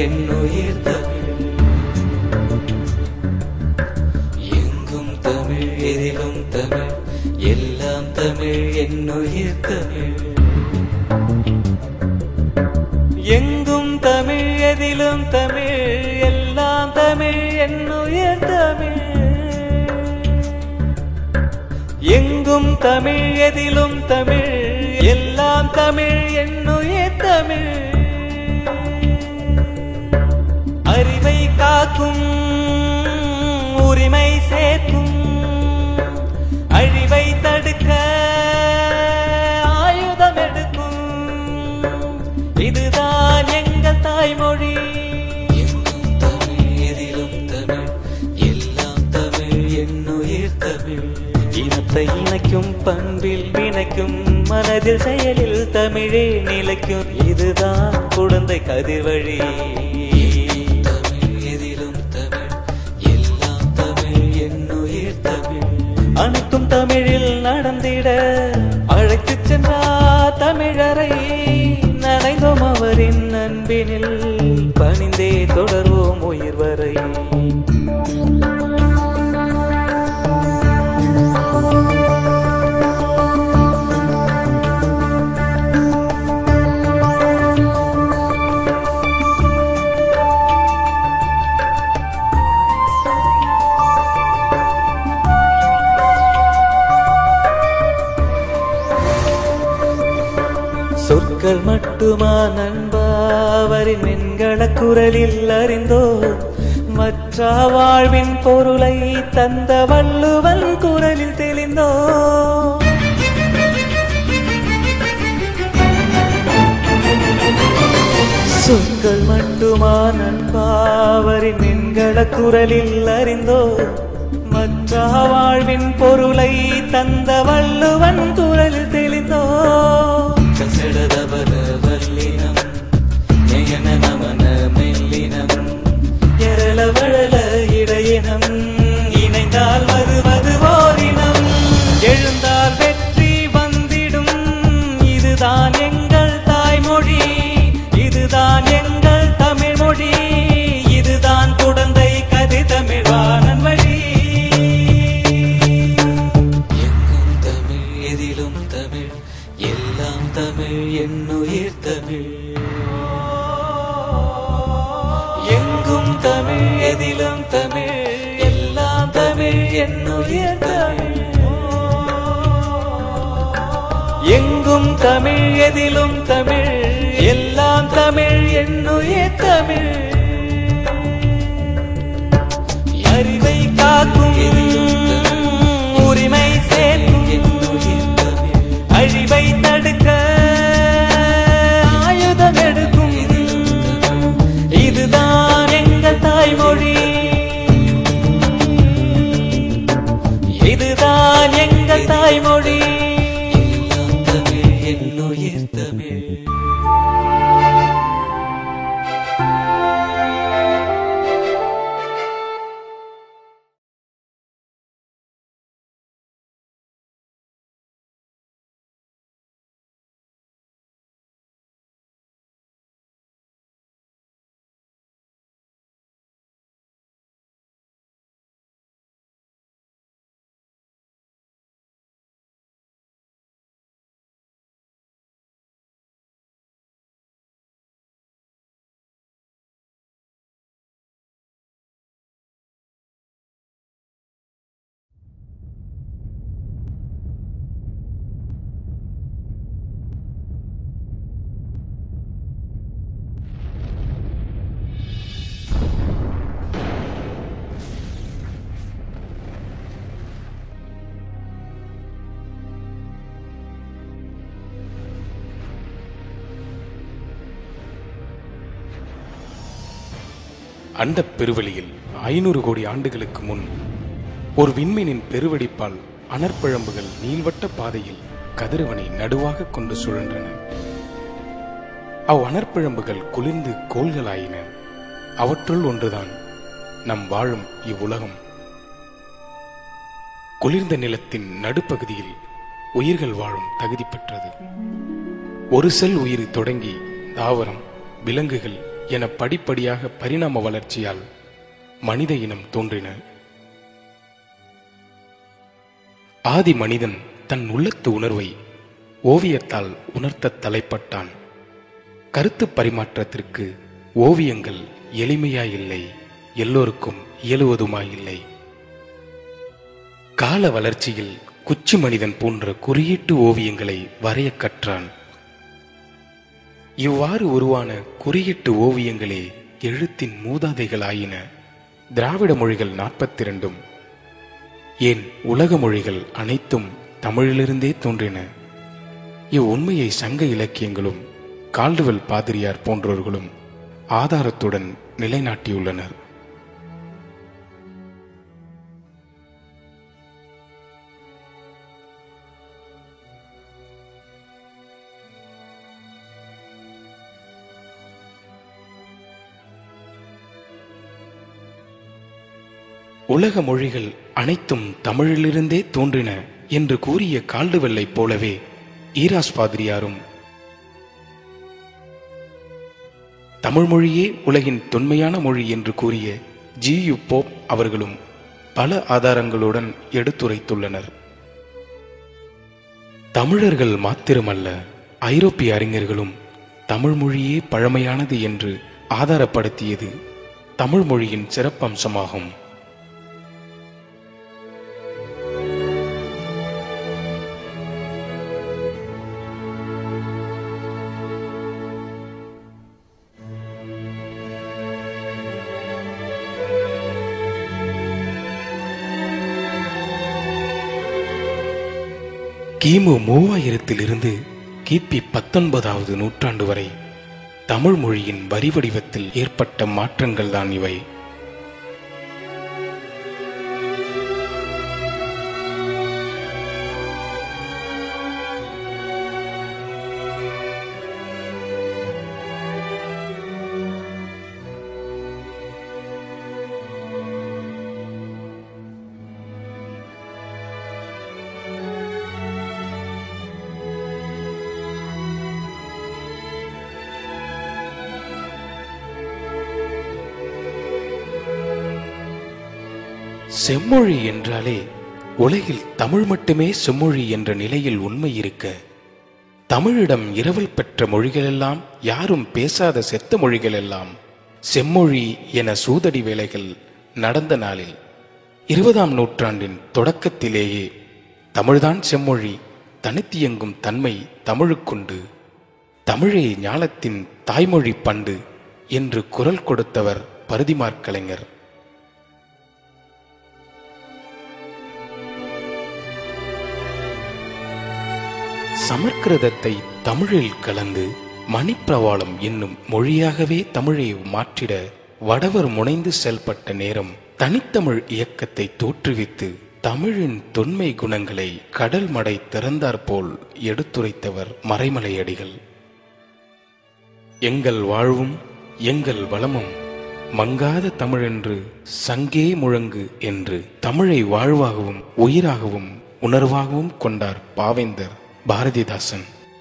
என்னுயிர் தமிழ். எங்கும் தமிழ் எதிலும் தமிழ் எல்லாம் தமிழ் என்னுயிர் தமிழ். எங்கும் தமிழ் எதிலும் தமிழ் எல்லாம் தமிழ் என்னுயிர் தமிழ். எங்கும் தமிழ் எதிலும் தமிழ் எல்லாம் தமிழ் என்னுயிர் தமிழ். அறிவை காக்கும் உரிமை சேர்க்கும் அழிவை தடுக்க ஆயுதம் எடுக்கும் இதுதான் எங்கள் தாய்மொழி. எங்கும் தமிழ் எதிலும் தமிழ் எல்லாம் தமிழ் என்னுயிர் தமிழ். இனத்தை இணைக்கும் பண்பில் இணைக்கும் மனதில் செயலில் தமிழே நிலைக்கும் இதுதான் குழந்தை கதிர்வழி. தமிழ் எதிலும் தமிழ் எல்லாம் தமிழ் என்னுயிர் தமிழ். அனைத்தும் தமிழில் நடந்திட அழைத்துச் சென்றார் தமிழரை. நனைந்தோம் அவரின் அன்பினில் பணிந்தே தொடர்வோம் உயிர் வரை. சொற்கள் மட்டுமா நண்பா அவரின் வெண்கள குரலில் அறிந்தோ. மற்ற வாழ்வின் பொருளை தந்த வள்ளுவன் குரலில் தெளிந்தோ. சொற்கள் மட்டுமா நண்பா அவரின் வெண்கள குரலில் அறிந்தோ. மற்ற வாழ்வின் பொருளை தந்த வள்ளுவன் குரலில் தெளிந்தோ. கசடதவர வல்லினம் நயன நமன மெல்லினம் எரள வழல இடையினம் இணைந்தால் வருவது ஓரினம். எழுந்தால் வெற்றி வந்திடும் இதுதான் எங்கள் தாய்மொழி. இதுதான் எங்கள் தமிழ் மொழி. இதுதான் குழந்தை கதி தமிழ் வானன் வழி. எங்கும் தமிழ் எதிலும் தமிழ் எல்லாம் தமிழ் என்னுயிர் தமிழ். எங்கும் தமிழ் எதிலும் தமிழ் எல்லாம் தமிழ் என்னுயிர் தமிழ். எங்கும் தமிழ் எதிலும் தமிழ் எல்லாம் தமிழ் என்னுயிர் தமிழ். அறிவை காக்கும் உரிமை சேர்க்கும் அழிவை தடுக்க ஆயுதம் எடுக்கும் இதுதான் எங்கள் தாய்மொழி. இதுதான் எங்கள் தாய்மொழி. எல்லாம் தமிழ் என்னுயிர் தமிழ். அண்டப் பெருவெளியில் 500 கோடி ஆண்டுகளுக்கு முன் ஒரு விண்மீனின் பெருவெடிப்பால் அனற்பழம்புகள் நீள்வட்ட பாதையில் கதிரவனை நடுவாக கொண்டு சுழன்றன. அவ்வனற்பழம்புகள் குளிர்ந்து கோள்களாயின. அவற்றுள் ஒன்றுதான் நம் வாழும் இவ்வுலகம். குளிர்ந்த நிலத்தின் நடுப்பகுதியில் உயிர்கள் வாழும் தகுதி பெற்றது. ஒரு செல் உயிர் தொடங்கி தாவரம், விலங்குகள், என படிப்படியாக பரிணாம வளர்ச்சியால் மனித இனம் தோன்றின. ஆதி மனிதன் தன் உள்ளத்து உணர்வை ஓவியத்தால் உணர்த்த தலைப்பட்டான். கருத்து பரிமாற்றத்திற்கு ஓவியங்கள் எளிமையாயில்லை, எல்லோருக்கும் இயலுவதுமாயில்லை. கால வளர்ச்சியில் குச்சி மனிதன் போன்ற குறியீட்டு ஓவியங்களை வரைய கற்றான். இவ்வாறு உருவான குறியீட்டு ஓவியங்களே எழுத்தின் மூதாதைகளாயின. திராவிட மொழிகள் 42 ஏன் உலக மொழிகள் அனைத்தும் தமிழிலிருந்தே தோன்றின. இவ்வுண்மையை சங்க இலக்கியங்களும் கால்டுவெல் பாதிரியார் போன்றவர்களும் ஆதாரத்துடன் நிலைநாட்டியுள்ளனர். உலக மொழிகள் அனைத்தும் தமிழிலிருந்தே தோன்றின என்று கூறிய கால்டுவெல்லை போலவே ஈராஸ் பாதிரியாரும் தமிழ் மொழியே உலகின் தொன்மையான மொழி என்று கூறிய ஜி.யு. போப் அவர்களும் பல ஆதாரங்களுடன் எடுத்துரைத்துள்ளனர். தமிழர்கள் மாத்திரமல்ல, ஐரோப்பிய அறிஞர்களும் தமிழ் மொழியே பழமையானது என்று ஆதாரப்படுத்தியது தமிழ் மொழியின் சிறப்பம்சமாகும். கிமு 3000 கிபி 19வது நூற்றாண்டு வரை தமிழ் மொழியின் வரி வடிவத்தில் ஏற்பட்ட மாற்றங்கள் தான் இவை. செம்மொழி என்றாலே உலகில் தமிழ் மட்டுமே செம்மொழி என்ற நிலையில் உண்மை இருக்க, தமிழிடம் இரவல் பெற்ற மொழிகளெல்லாம், யாரும் பேசாத செத்த மொழிகளெல்லாம் செம்மொழி என சூதடி வேலைகள் நடந்த நாளில் 20ஆம் நூற்றாண்டின் தொடக்கத்திலேயே தமிழ்தான் செம்மொழி, தனித்தியங்கும் தன்மை தமிழுக்குண்டு, தமிழே ஞானத்தின் தாய்மொழி பண்டு என்று குரல் கொடுத்தவர் பரிதிமாற் கலைஞர். சமற்கிருதத்தை தமிழில் கலந்து மணிப்பிரவாளம் என்னும் மொழியாகவே தமிழை மாற்றிட வடவர் முனைந்து செயல்பட்ட நேரம் தனித்தமிழ் இயக்கத்தை தோற்றுவித்து தமிழின் தொன்மை குணங்களை கடல் மடை திறந்தாற்போல் எடுத்துரைத்தவர் மறைமலையடிகள். எங்கள் வாழ்வும் எங்கள் வளமும் மங்காத தமிழென்று சங்கே முழங்கு என்று தமிழை வாழ்வாகவும் உயிராகவும் உணர்வாகவும் கொண்டார் பாவேந்தர் பாரதிதாசன்.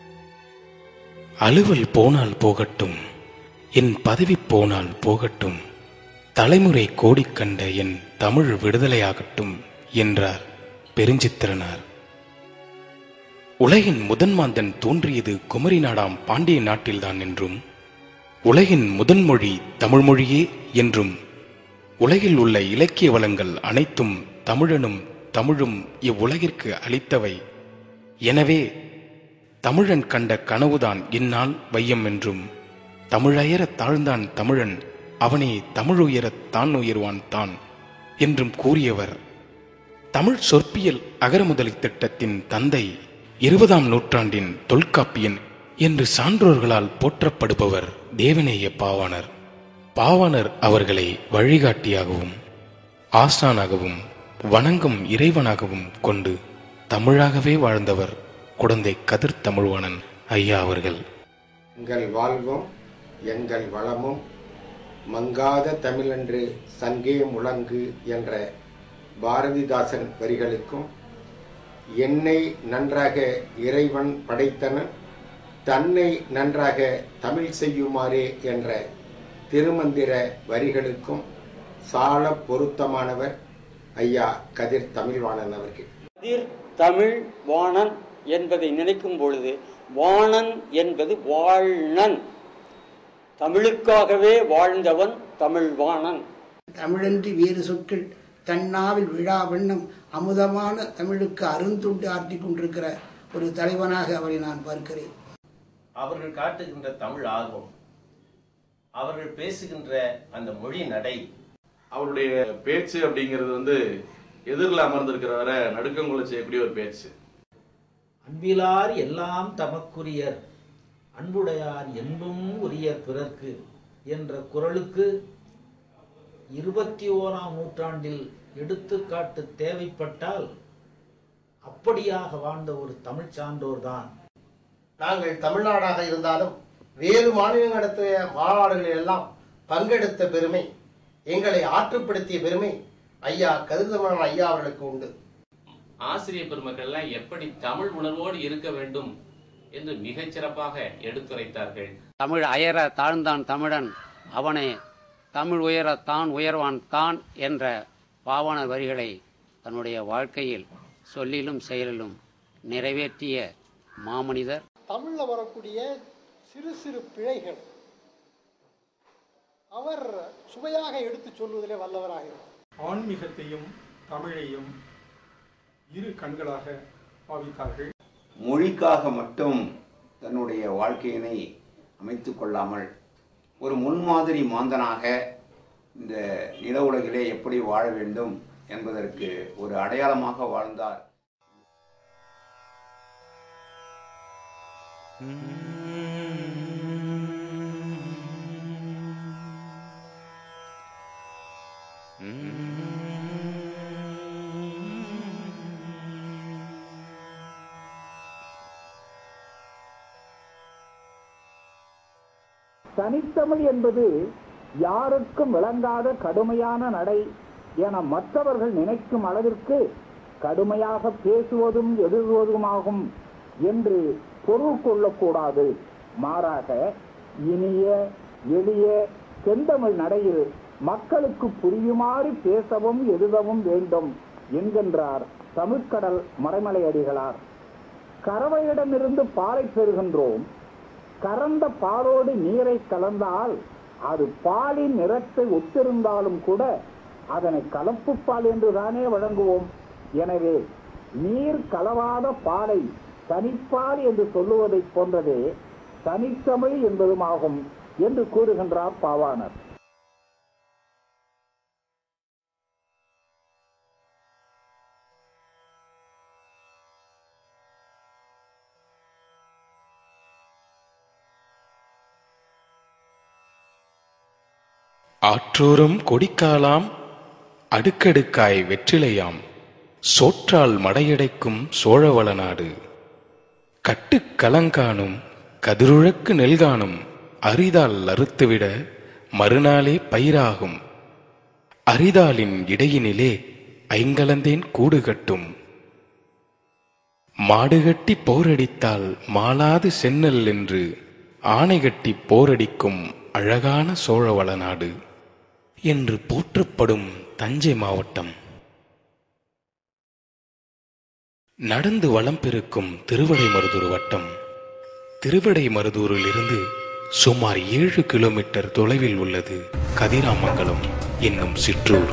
அலுவல் போனால் போகட்டும், என் பதவி போனால் போகட்டும், தலைமுறை கோடிக்கண்ட என் தமிழ் விடுதலையாகட்டும் என்றார் பெருஞ்சித்திரனார். உலகின் முதன்மாந்தன் தோன்றியது குமரி நாடாம் பாண்டிய நாட்டில்தான் என்றும், உலகின் முதன்மொழி தமிழ்மொழியே என்றும், உலகில் உள்ள இலக்கிய வளங்கள் அனைத்தும் தமிழனும் தமிழும் இவ்வுலகிற்கு அளித்தவை, எனவே தமிழன் கண்ட கனவுதான் இந்நாள் வையம் என்றும், தமிழயர தாழ்ந்தான் தமிழன், அவனே தமிழுயரத் தான் உயர்வான் தான் என்றும் கூறியவர் தமிழ் சொற்பியல் அகரமுதலி திட்டத்தின் தந்தை, 20ஆம் நூற்றாண்டின் தொல்காப்பியன் என்று சான்றோர்களால் போற்றப்படுபவர் தேவநேய பாவாணர். பாவாணர் அவர்களை வழிகாட்டியாகவும் ஆசானாகவும் வணங்கும் இறைவனாகவும் கொண்டு தமிழாகவே வாழ்ந்தவர் குடந்தை கதிர் தமிழ்வாணன் ஐயா அவர்கள். எங்கள் வாழ்வும் எங்கள் வளமும் மங்காத தமிழென்று சங்கே முழங்கு என்ற பாரதிதாசன் வரிகளுக்கும், என்னை நன்றாக இறைவன் படைத்தனன், தன்னை நன்றாக தமிழ் செய்யுமாறே என்ற திருமந்திர வரிகளுக்கும் சால பொருத்தமானவர் ஐயா கதிர் தமிழ்வாணன் அவர்கள். கதிர் தமிழ் வாணன் என்பதை நினைக்கும் பொழுது வாணன் என்பது வாழ்நன், தமிழுக்காகவே வாழ்ந்தவன் தமிழ்வாணன். தமிழன்றி வேறு சொற்கள் தன்னாவில் விழா வண்ணம் அமுதமான தமிழுக்கு அருந்துண்டு ஆற்றி கொண்டிருக்கிற ஒரு தலைவனாக அவரை நான் பார்க்கிறேன். அவர்கள் காட்டுகின்ற தமிழ் ஆர்வம், அவர்கள் பேசுகின்ற அந்த மொழி நடை, அவருடைய பேச்சு அப்படிங்கிறது எதிரில் அமர்ந்திருக்கிறவரை நடுக்கங்கொள்ள செய்யக்கூடிய ஒரு பேச்சு. அன்பிலார் எல்லாம் தமக்குரியர், அன்புடையார் என்பும் உரியர் பிறர்க்கு என்ற குறளுக்கு 21ஆம் நூற்றாண்டில் எடுத்துக்காட்டு தேவைப்பட்டால் அப்படியாக வாழ்ந்த ஒரு தமிழ் சான்றோர் தான். நாங்கள் தமிழ்நாடாக இருந்தாலும் வேறு மாநிலங்கள் நடத்திய மாநாடுகளில் எல்லாம் பங்கெடுத்த பெருமை, எங்களை ஆற்றுப்படுத்திய பெருமை ஐயா கதிர்தமிழன் ஐயா அவர்களுக்கு உண்டு. ஆசிரியர் பெருமக்கள்லாம் எப்படி தமிழ் உணர்வோடு இருக்க வேண்டும் என்று மிகச் சிறப்பாக எடுத்துரைத்தார்கள். தமிழ் அயர தாழ்ந்தான் தமிழன், அவனே தமிழ் உயர தான் உயர்வான் தான் என்ற பாவாணர் வரிகளை தன்னுடைய வாழ்க்கையில் சொல்லிலும் செயலிலும் நிறைவேற்றிய மாமனிதர். தமிழில் வரக்கூடிய சிறு சிறு பிழைகள் அவர் சுவையாக எடுத்து சொல்வதிலே வல்லவராக இருந்தார். ஆன்மீகத்தையும் தமிழையும் இரு கண்களாக பாவித்தார்கள். மொழிக்காக மட்டும் தன்னுடைய வாழ்க்கையினை அமைத்துக் கொள்ளாமல் ஒரு முன்மாதிரி மாந்தனாக இந்த நில உலகிலே எப்படி வாழ வேண்டும் என்பதற்கு ஒரு அடையாளமாக வாழ்ந்தார். தனித்தமிழ் என்பது யாருக்கும் விளங்காத கடுமையான நடை என மற்றவர்கள் நினைக்கும் அளவிற்கு கடுமையாக பேசுவதும் எழுதுவதுமாகும் என்று பொருள் கொள்ளக்கூடாது. மாறாக இனிய எளிய செந்தமிழ் நடையில் மக்களுக்கு புரியுமாறு பேசவும் எழுதவும் வேண்டும் என்கின்றார் தமிழ்கடல் மறைமலை அடிகளார். கறவையிடமிருந்து பாலை பெறுகின்றோம். கறந்த பாலோடு நீரை கலந்தால் அது பாலின் நிறத்தை ஒத்திருந்தாலும் கூட அதனை கலப்பு பால் என்றுதானே வழங்குவோம். எனவே நீர் கலவாத பாலை தனிப்பால் என்று சொல்லுவதை போன்றதே தனித்தமிழ் என்பதுமாகும் என்று கூறுகின்றார் பாவாணர். ஆற்றோறும் கொடிக்காலாம் அடுக்கடுக்காய் வெற்றிலையாம் சோற்றால் மடையடைக்கும் சோழவள நாடு கட்டுக் கலங்கானும் கதிருழக்கு நெல்கானும் அரிதால் அறுத்துவிட மறுநாளே பயிராகும் அரிதாலின் இடையினிலே ஐங்கலந்தேன் கூடு கட்டும் மாடுகட்டி போரடித்தால் மாளாது சென்னல் என்று ஆணைகட்டி போரடிக்கும் அழகான சோழவள நாடு என்று போற்றப்படும் தஞ்சை மாவட்டம். நடந்து வளம் பெருக்கும் திருவிடைமருதூர் வட்டம். திருவிடைமருதூரிலிருந்து சுமார் 7 கிலோமீட்டர் தொலைவில் உள்ளது கதிராமங்கலம் என்னும் சிற்றூர்.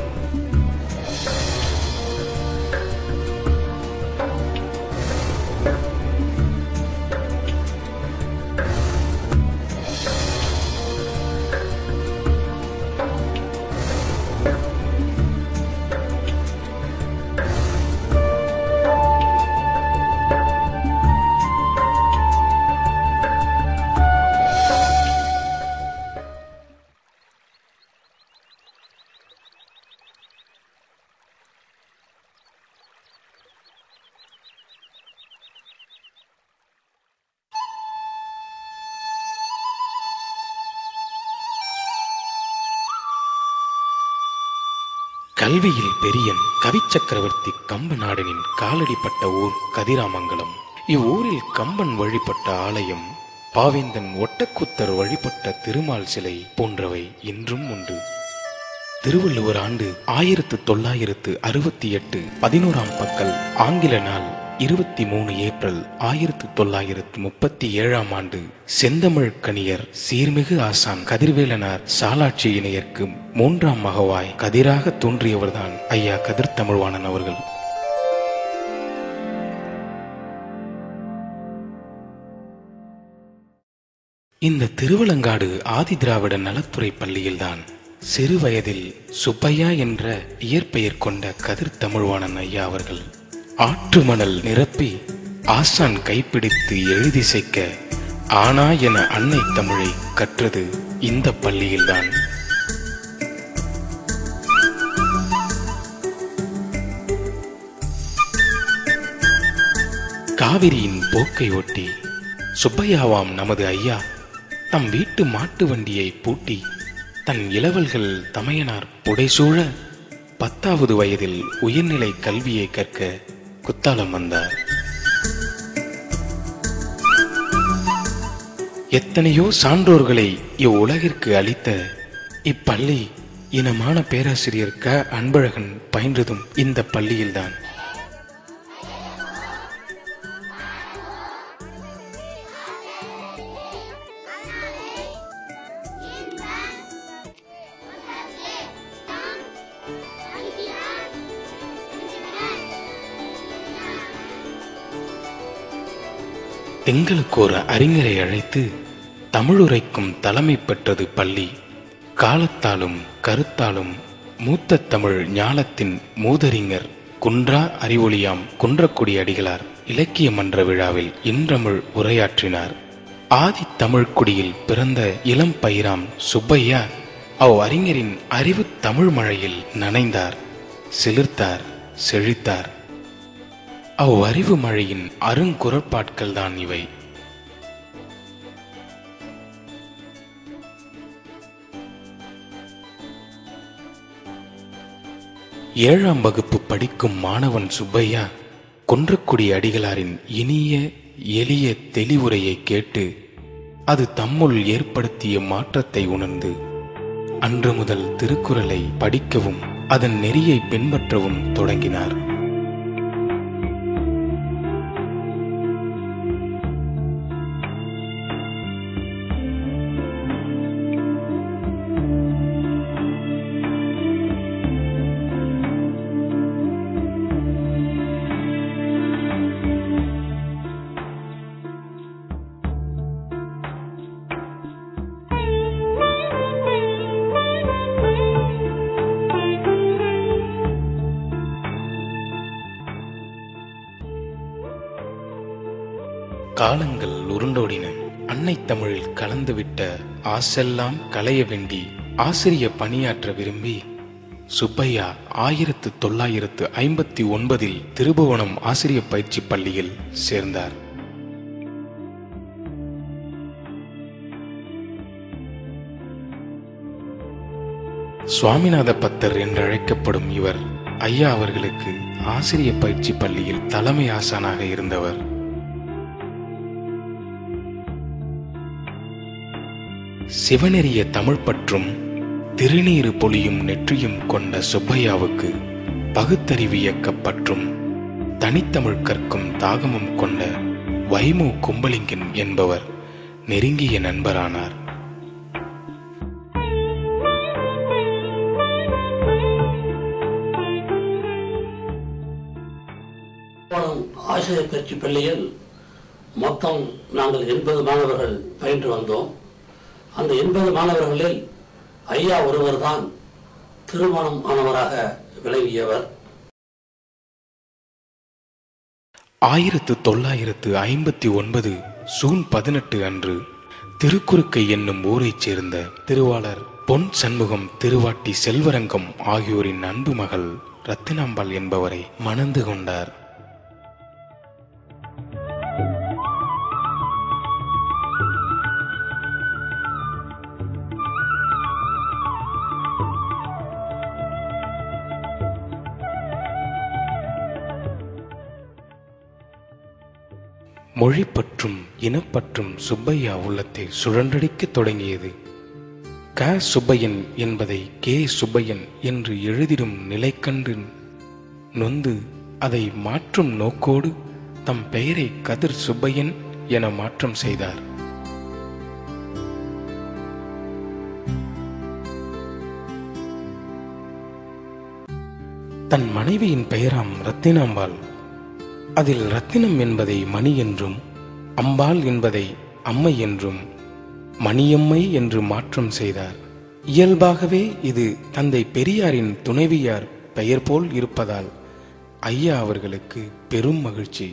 கல்வியில் பெரியன் கவிச்சக்கரவர்த்தி கம்பநாடனின் காலடிப்பட்ட ஊர் கதிராமங்கலம். இவ்வூரில் கம்பன் வழிபட்ட ஆலயம் பாவேந்தன் ஒட்டக்கூத்தர் வழிபட்ட திருமால் சிலை போன்றவை இன்றும் உண்டு. திருவள்ளுவர் ஆண்டு 1968 11ஆம் பக்கல் ஆங்கில நாள் 23 ஏப்ரல் 1937ஆம் ஆண்டு செந்தமிழ் கணியர் சீர்மிகு ஆசான் கதிர்வேலனார் சாலாட்சி இணையர்க்கு 3ஆம் மகவாய் கதிராக தோன்றியவர்தான் ஐயா கதிர் தமிழ்வாணன் அவர்கள். இந்த திருவலங்காடு ஆதி திராவிட நலத்துறை பள்ளியில்தான் சிறு வயதில் சுப்பையா என்ற இயற்பெயர் கொண்ட கதிர் தமிழ்வாணன் ஐயா அவர்கள் ஆற்று மணல் நிரப்பி ஆசான் கைப்பிடித்து எழுதிசைக்க ஆனா என அன்னை தமிழை கற்றது இந்த பள்ளியில்தான். காவிரியின் போக்கை ஒட்டி சுப்பையாவாம் நமது ஐயா தம் வீட்டு மாட்டு வண்டியை பூட்டி தன் இளவல்கள் தமையனார் புடைசூழ 10வது வயதில் உயர்நிலை கல்வியை கற்க குத்தாலம் வந்தார். எத்தனையோ சான்றோர்களை இவ்வுலகிற்கு அளித்த இப்பள்ளி இனமான பேராசிரியர் க. அன்பழகன் பயின்றதும் இந்த பள்ளியில்தான். எங்களுக்கு ஒரு அறிஞரை அழைத்து தமிழுரைக்கும் தலைமை பெற்றது பள்ளி. காலத்தாலும் கருத்தாலும் மூத்த தமிழ் ஞாலத்தின் மூதறிஞர் குன்றா அறிவொளியாம் குன்றக்குடி அடிகளார் இலக்கிய மன்ற விழாவில் இன்றமிழ் உரையாற்றினார். ஆதி தமிழ்குடியில் பிறந்த இளம் பயிராம் சுப்பையா அவ் அறிஞரின் அறிவு தமிழ் மழையில் நனைந்தார், சிலிர்த்தார், செழித்தார். அவ் அறிவு மழையின் அருங்குரற்பாட்கள் தான் இவை. ஏழாம் வகுப்பு படிக்கும் மாணவன் சுப்பையா குன்றக்குடி அடிகளாரின் இனிய எளிய தெளிவுரையை கேட்டு அது தம்முள் ஏற்படுத்திய மாற்றத்தை உணர்ந்து அன்று முதல் திருக்குறளை படிக்கவும் அதன் நெறியை பின்பற்றவும் தொடங்கினார். காலங்கள் உருண்டோடின. அன்னை தமிழில் கலந்துவிட்ட ஆசெல்லாம் களைய வேண்டி ஆசிரிய பணியாற்ற விரும்பி சுப்பையா 1959 திருபுவனம் ஆசிரிய பயிற்சி பள்ளியில் சேர்ந்தார். சுவாமிநாத பத்தர் என்றழைக்கப்படும் இவர் ஐயா அவர்களுக்கு ஆசிரிய பயிற்சி பள்ளியில் தலைமை ஆசானாக இருந்தவர். சிவனெறிய தமிழ் பற்றும் திருநீறு பொலியும் நெற்றியும் கொண்ட சுப்பையாவுக்கு பகுத்தறிவியக்கப்பற்றும் தனித்தமிழ் கற்கும் தாகமும் கொண்ட வைமு கும்பலிங்கன் என்பவர் நெருங்கிய நண்பரானார். ஆசிரியர் பயிற்சி பள்ளியில் மொத்தம் நாங்கள் 80 மாணவர்கள் பயின்று வந்தோம். அந்த 80 மாணவர்களில் ஐயா ஒருவர் தான் திருமணம் ஆனவராக விளங்கியவர். 1959 ஜூன் 18 அன்று திருக்குறுக்கை என்னும் ஊரைச் சேர்ந்த திருவாளர் பொன் சண்முகம் திருவாட்டி செல்வரங்கம் ஆகியோரின் அன்பு மகள் ரத்தினாம்பாள் என்பவரை மணந்து கொண்டார். மொழிப்பற்றும் இனப்பற்றும் சுப்பையா உள்ளத்தை சுழன்றடிக்கத் தொடங்கியது. க சுப்பையன் என்பதை கே சுப்பையன் என்று எழுதிடும் நிலை கண்டு நொந்து அதை மாற்றும் நோக்கோடு தம் பெயரை கதிர் சுப்பையன் என மாற்றம் செய்தார். தன் மனைவியின் பெயராம் ரத்தினாம்பாள். அதில் ரத்தினம் என்பதை மணி என்றும், அம்பாள் என்பதை அம்மை என்றும், மணியம்மை என்று மாற்றம் செய்தார். இயல்பாகவே இது தந்தை பெரியாரின் துணைவியார் பெயர் போல் இருப்பதால் ஐயா அவர்களுக்கு பெரும் மகிழ்ச்சி.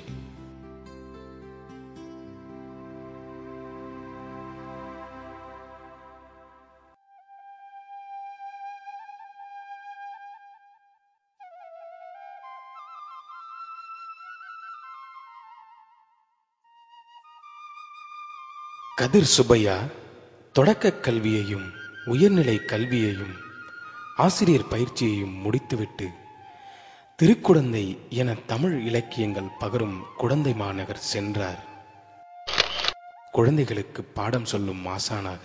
கதிர் சுப்பையா தொடக்க கல்வியையும் உயர்நிலை கல்வியையும் ஆசிரியர் பயிற்சியையும் முடித்துவிட்டு திருக்குடந்தை என தமிழ் இலக்கியங்கள் பகரும் குடந்தை மாநகர் சென்றார். குழந்தைகளுக்கு பாடம் சொல்லும் ஆசானாக.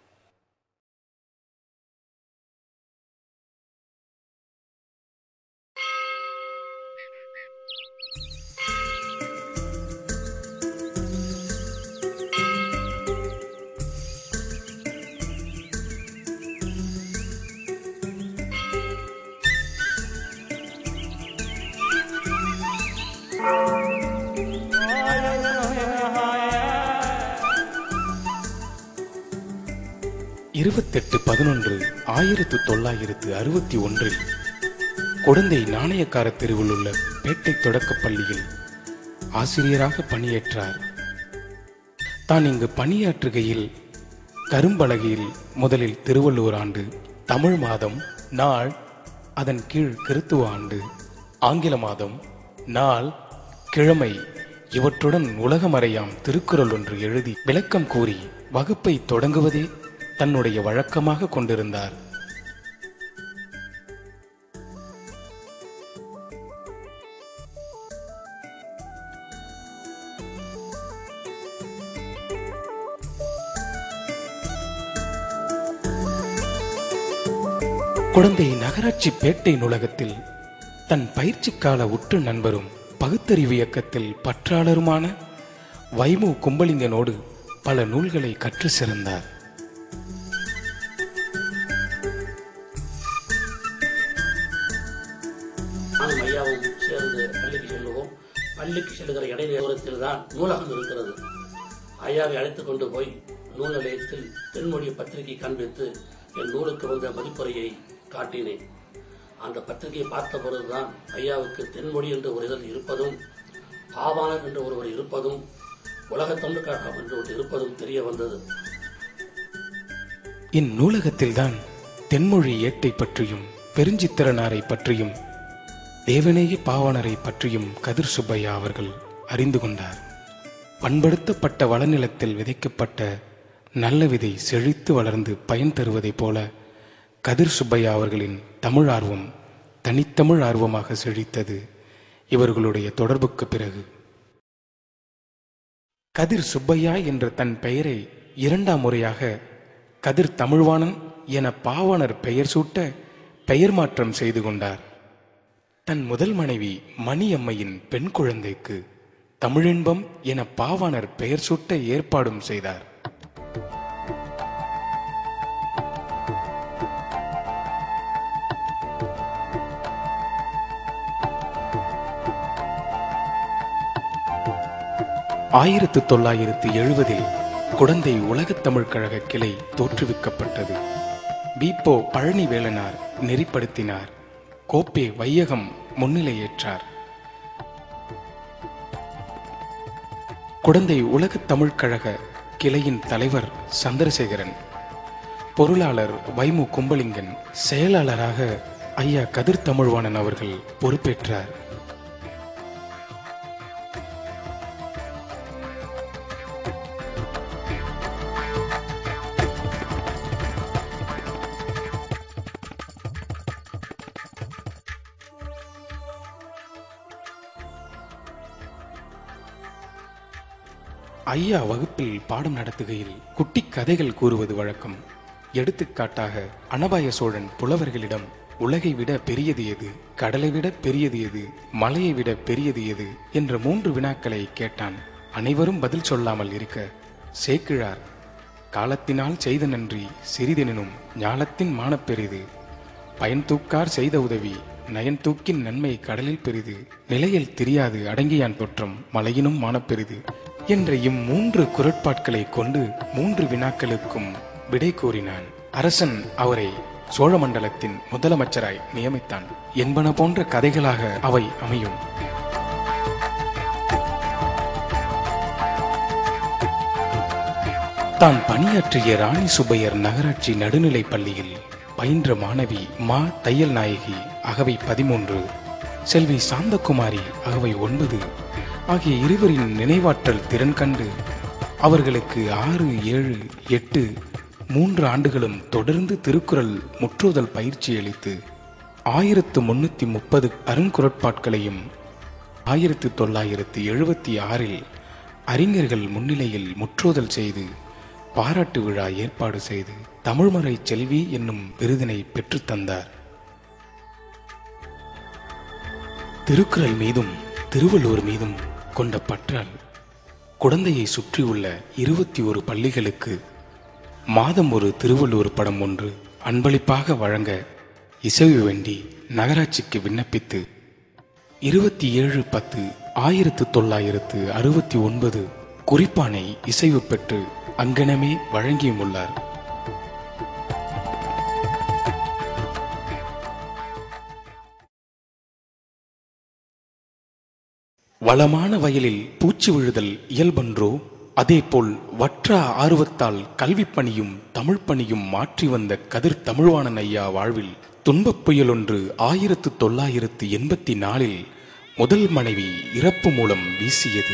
இருபத்தெட்டு 11/1961 குடந்தை நாணயக்கார தெருவில் உள்ள பேட்டை தொடக்கப் பள்ளியில் ஆசிரியராக பணியேற்றார். தான் இங்கு பணியாற்றுகையில் கரும்பலகையில் முதலில் திருவள்ளுவர் ஆண்டு, தமிழ் மாதம், நாள், அதன் கீழ் கிறித்துவ ஆண்டு, ஆங்கில மாதம், நாள், கிழமை இவற்றுடன் உலகமறையாம் திருக்குறள் ஒன்று எழுதி விளக்கம் கூறி வகுப்பை தொடங்குவதே தன்னுடைய வழக்கமாக கொண்டிருந்தார். குடந்தை நகராட்சி பேட்டை நூலகத்தில் தன் பயிற்சி கால உற்ற நண்பரும் பகுத்தறிவு இயக்கத்தில் பற்றாளருமான வைமு கும்பலிங்கனோடு பல நூல்களை கற்று சிறந்தார். நானும் ஐயாவும் சேர்ந்து பள்ளிக்கு செல்லுவோம். பள்ளிக்கு செல்லுகிற இடைநேரத்தில் தான் நூலகம் இருக்கிறது. ஐயாவை அழைத்துக் கொண்டு போய் நூல் நிலையத்தில் தென்மொழி பத்திரிகை காண்பித்து என் நூலுக்கு வந்த மதிப்புரையை காட்டினேன். அந்த பத்திரிகையை பார்த்த பொழுதுதான் ஐயாவுக்கு தென்மொழி என்று ஒரு இதழ் இருப்பதும், ஆவானர் என்று ஒருவர் இருப்பதும், உலகத் தமிழ் கழகம் என்று ஒன்று இருப்பதும் தெரிய வந்தது. இந்நூலகத்தில்தான் தென்மொழி ஏட்டை பற்றியும், பெருஞ்சித்திரனாரை பற்றியும், தேவநேய பாவாணரை பற்றியும் கதிர் சுப்பையா அவர்கள் அறிந்து கொண்டார். பண்படுத்தப்பட்ட வளநிலத்தில் விதைக்கப்பட்ட நல்ல விதை செழித்து வளர்ந்து பயன் தருவதைப் போல கதிர் சுப்பையா அவர்களின் தமிழ் ஆர்வம் தனித்தமிழ் ஆர்வமாக செழித்தது இவர்களுடைய தொடர்புக்கு பிறகு. கதிர் சுப்பையா என்ற தன் பெயரை இரண்டாம் முறையாக கதிர் தமிழ்வாணன் என பாவாணர் பெயர் சூட்ட பெயர் மாற்றம் செய்து கொண்டார். தன் முதல் மனைவி மணியம்மையின் பெண் குழந்தைக்கு தமிழின்பம் என பாவாணர் பெயர் சூட்ட ஏற்பாடும் செய்தார். ஆயிரத்து 1970 குடந்தை உலகத் தமிழ் கழக கிளை தோற்றுவிக்கப்பட்டது. பீப்போ பழனிவேலனார் நெறிப்படுத்தினார். கோப்பே வையகம் முன்னிலையேற்றார். குடந்தை உலகத் தமிழ் கழக கிளையின் தலைவர் சந்திரசேகரன், பொருளாளர் வைமு கும்பலிங்கன், செயலாளராக ஐயா கதிர் தமிழ்வாணன் அவர்கள் பொறுப்பேற்றார். ஐயா வகுப்பில் பாடம் நடத்துகையில் குட்டி கதைகள் கூறுவது வழக்கம். எடுத்துக்காட்டாக அனபாய சோழன் புலவர்களிடம் உலகை விட பெரியது எது, கடலை விட பெரியது எது, மலையை விட பெரியது எது என்ற 3 வினாக்களை கேட்டான். அனைவரும் பதில் சொல்லாமல் இருக்க சேக்கிழார், காலத்தினால் செய்த நன்றி சிறிதெனினும் ஞாலத்தின் மானப்பெரிது, பயன் தூக்கார் செய்த உதவி நயன் தூக்கின் நன்மை கடலில் பெரிது, நிலையில் தெரியாது அடங்கியான் தோற்றம் மலையினும் மானப்பெரிது என்ற 3 குரட்பாட்களை கொண்டு 3 வினாக்களுக்கும் விடை கூறினான். அரசன் அவரை சோழ மண்டலத்தின் முதலமைச்சராய் நியமித்தான் என்பன போன்ற கதைகளாக அவை அமையும். தான் பணியாற்றிய ராணி சுப்பையர் நகராட்சி நடுநிலைப் பள்ளியில் பயின்ற மாணவி மா தையல் நாயகி அகவை 13, செல்வி சாந்தகுமாரி அகவை 9 ஆகிய இருவரின் நினைவாற்றல் திறன் கண்டு அவர்களுக்கு 6, 7, 8, 3 ஆண்டுகளும் தொடர்ந்து திருக்குறள் முற்றோதல் பயிற்சி அளித்து 1330 அருங்குறட்பாட்களையும் 1976 அறிஞர்கள் முன்னிலையில் முற்றோதல் செய்து பாராட்டு விழா ஏற்பாடு செய்து தமிழ்மறை செல்வி என்னும் விருதினை பெற்றுத் தந்தார். திருக்குறள் மீதும் திருவள்ளுவர் மீதும் கொண்ட பற்றால் குடந்தையை சுற்றியுள்ள 21 பள்ளிகளுக்கு மாதம் ஒரு திருவள்ளுவர் படம் ஒன்று அன்பளிப்பாக வழங்க இசைவு வேண்டி நகராட்சிக்கு விண்ணப்பித்து 27/10/1969 குறிப்பானை இசைவு பெற்று அங்கனமே வழங்கியும் உள்ளார். வளமான வயலில் பூச்சி விழுதல் இயல்பன்றோ, அதேபோல் வற்ற ஆர்வத்தால் கல்வி பணியும் தமிழ் பணியும் மாற்றி வந்த கதிர் தமிழ்வாணன் ஐயா வாழ்வில் துன்பப் புயலொன்று 1984 முதல் மனைவி இறப்பு மூலம் வீசியது.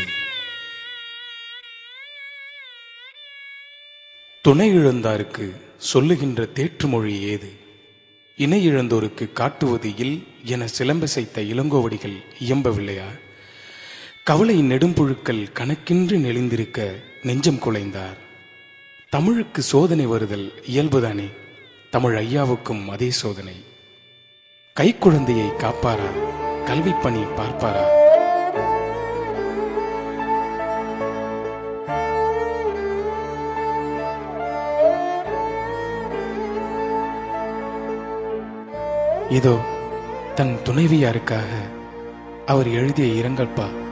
துணை இழந்தாருக்கு சொல்லுகின்ற தேற்றுமொழி ஏது, இணை இழந்தோருக்கு காட்டுவது இல் என சிலம்பசைத்த இளங்கோவடிகள் இயம்பவில்லையா? கவலை நெடும்புழுக்கள் கணக்கின்றி நெளிந்திருக்க நெஞ்சம் குலைந்தார். தமிழுக்கு சோதனை வருதல் இயல்புதானே, தமிழ் ஐயாவுக்கும் அதே சோதனை. கைக்குழந்தையை காப்பாரா, கல்வி பணி பார்ப்பாரா? இதோ தன் துணைவியாருக்காக அவர் எழுதிய இரங்கல்பா.